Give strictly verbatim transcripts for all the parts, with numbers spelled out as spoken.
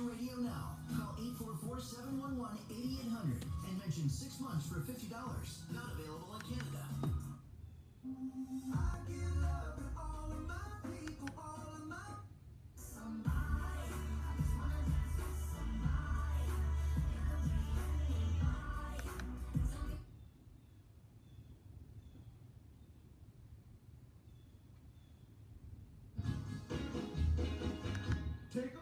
your radio now. Call eight four four, seven one one, eight eight hundred and mention six months for fifty dollars. Not available in Canada. I give love to all of my people, all of my somebody. I just wanna dance with somebody. Take a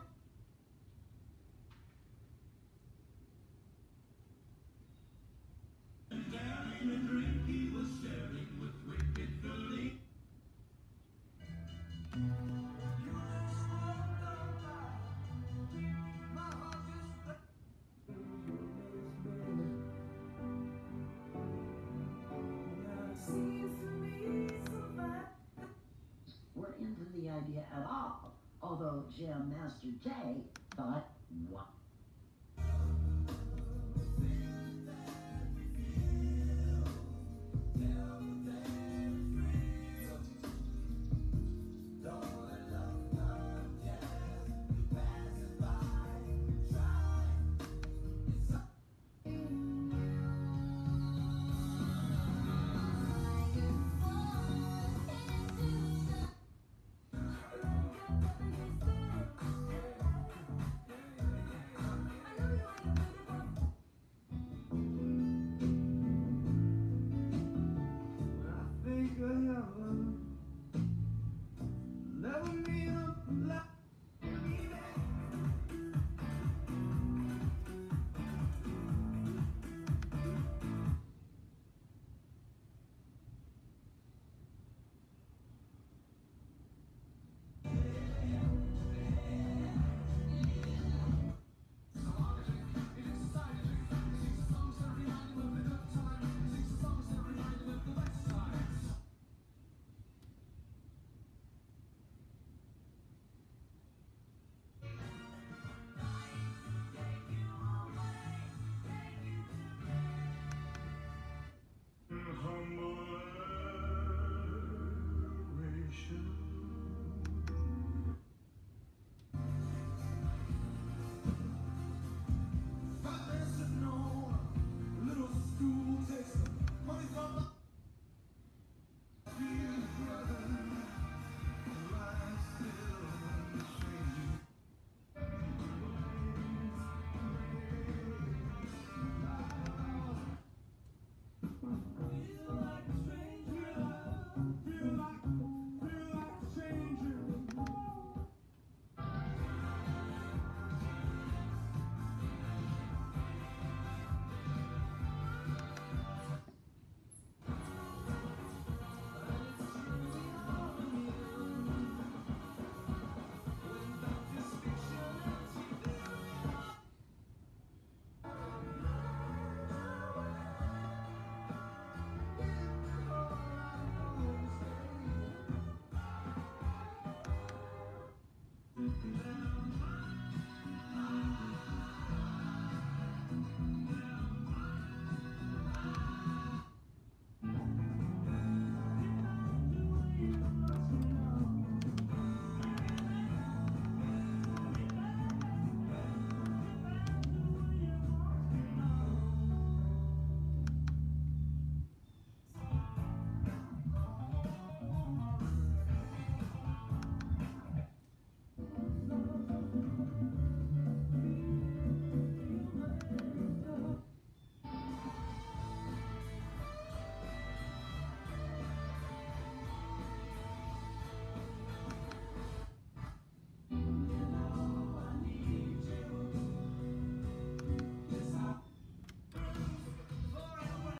Daring and drink, he was sharing with wicked Philly. We're into the idea at all, although Jam Master Jay thought, what?